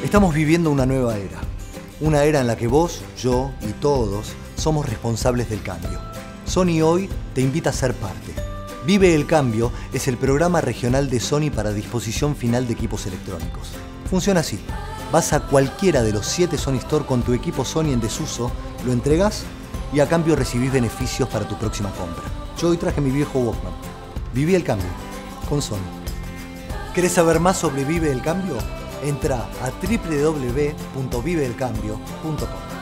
Estamos viviendo una nueva era. Una era en la que vos, yo y todos somos responsables del cambio. Sony hoy te invita a ser parte. Vive el Cambio es el programa regional de Sony para disposición final de equipos electrónicos. Funciona así. Vas a cualquiera de los 7 Sony Store con tu equipo Sony en desuso, lo entregás y a cambio recibís beneficios para tu próxima compra. Yo hoy traje mi viejo Walkman. Viví el cambio con Sony. ¿Querés saber más sobre Vive el Cambio? Entra a www.viveelcambio.com.